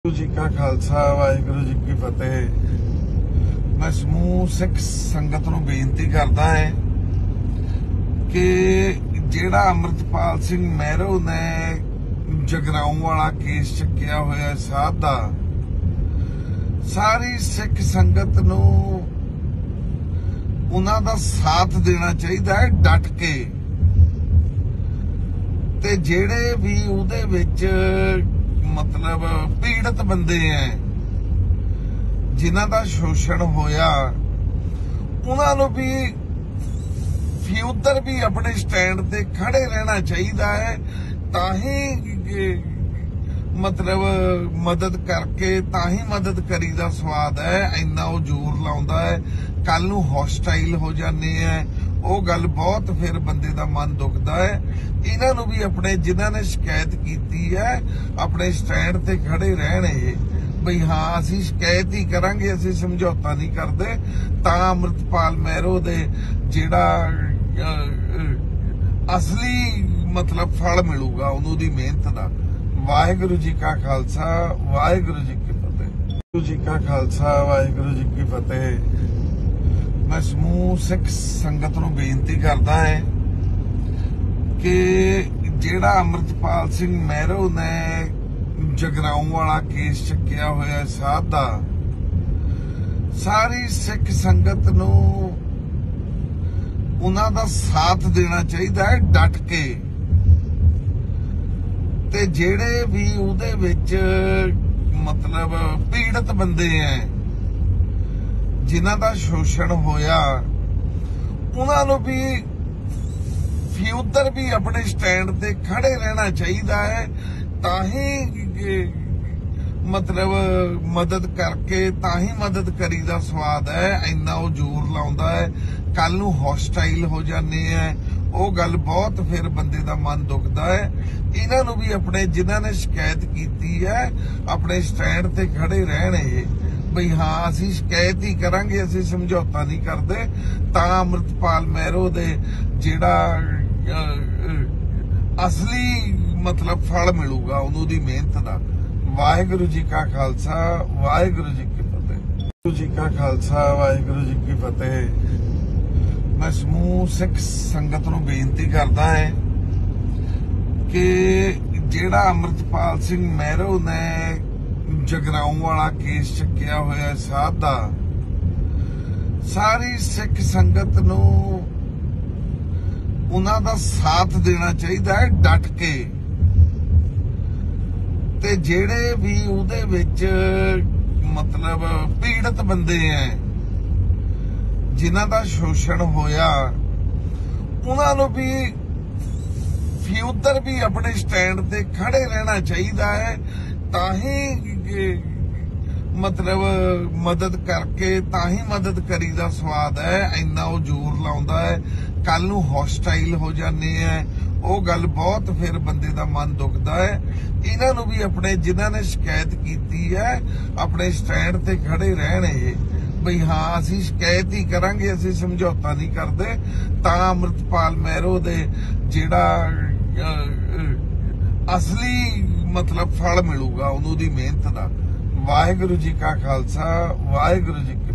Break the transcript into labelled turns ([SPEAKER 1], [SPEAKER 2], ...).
[SPEAKER 1] वाहिगुरू जी का खालसा वाहिगुरू जी की फतेह। मैं समूह सिख संगत नूं बेनती करदा है कि जिहड़ा अमृतपाल सिंह महरो ने जगराऊं वाला केस चुकिया होया साहब दा, सारी सिख संगत नूं उन्हां दा साथ देना चाहिदा है डट के। ते जिहड़े भी उहदे विच मतलब पीड़ित बंदे हैं जिन्हां दा शोषण होया, उन्हां नूं भी फ्यूचर भी अपने स्टैंड ते खड़े रहना चाहिदा है, ताही मतलब मदद करके ताही मदद करी दा स्वाद है। इन्ना वो जोर लाउंदा है, कल नूं हॉस्टाइल हो जाने हैं, वो गल बहुत फिर बंदे दा मन दुखदा है। इन्हां नूं भी अपने जिन्हां ने शिकायत कीती है अपने स्टैंड ते खड़े रहने बई हाँ असीं शिकायत ही करांगे, असीं समझौता नहीं करदे, तां अमृतपाल महरो दे जिहड़ा असली मतलब फल मिलूगा उन्हों दी मेहनत दा। वाहिगुरू जी का खालसा वाहिगुरू जी की फतेह। वाहिगुरू जी का खालसा वाहिगुरू जी की फतेह। मैं समूह सिख संगत नूं बेनती करदा है कि जिहड़ा अमृतपाल सिंह महरो ने जगराऊं वाला केस चुकिया होया साहब दा, सारी सिख संगत नूं उन्हां दा साथ देना चाहिदा है डट के। ते जिहड़े भी उहदे विच मतलब पीड़ित बंदे हैं जिन्हां दा शोषण होया, उन्हां नूं भी फ्यूचर भी अपने स्टैंड ते खड़े रहना चाहिदा है, ताही मतलब मदद करके ताही मदद करी दा स्वाद है। इन्ना वो जोर लाउंदा है, कल नूं हॉस्टाइल हो जाने हैं, वो गल बहुत फिर बंदे दा मन दुखदा है। इन्हां नूं भी अपने जिन्हां ने शिकायत कीती है अपने स्टैंड ते खड़े रहने बई हाँ असीं शिकायत ही करांगे, असीं समझौता नहीं करदे, तां अमृतपाल महरो दे जिहड़ा असली मतलब फल मिलूगा उन्हों दी मेहनत दा। वाहिगुरू जी का खालसा वाहिगुरू जी की फतेह। वाहिगुरू जी का खालसा वाहिगुरू जी की फतेह। मैं समूह सिख संगत नूं बेनती करदा है कि जिहड़ा अमृतपाल सिंह महरो ने जगराऊं वाला केस चुकिया होया साहब दा, सारी सिख संगत नूं उन्हां दा साथ देना चाहिदा है डट के। ते जिहड़े भी उहदे विच मतलब पीड़ित बंदे हैं जिन्हां दा शोषण होया, उन्हां नूं भी फ्यूचर भी अपने स्टैंड ते खड़े रहना चाहिदा है, ताही मतलब मदद करके ताही मदद करी दा स्वाद है। इन्ना वो जोर लाउंदा है, कल नूं हॉस्टाइल हो जाने हैं, वो गल बहुत फिर बंदे दा मन दुखदा है। इन्हां नूं भी अपने जिन्हां ने शिकायत कीती है अपने स्टैंड ते खड़े रहने बई हाँ असीं शिकायत ही करांगे, असीं समझौता नहीं करदे, तां अमृतपाल महरो दे जिहड़ा असली मतलब फल मिलूगा उन्हों दी मेहनत दा। वाहिगुरू जी का खालसा वाहिगुरू जी की